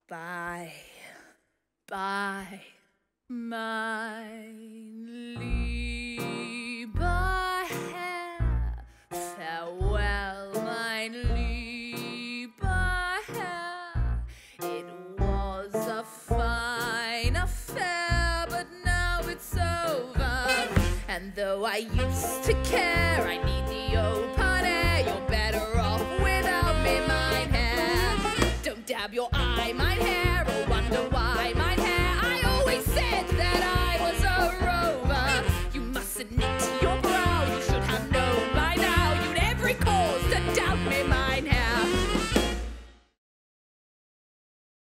Bye, bye, mein lieber Herr. Farewell, mein lieber Herr. It was a fine affair, but now it's over. And though I used to care, I need the open air. You're better off without me, mein Herr. Don't dab your eyes.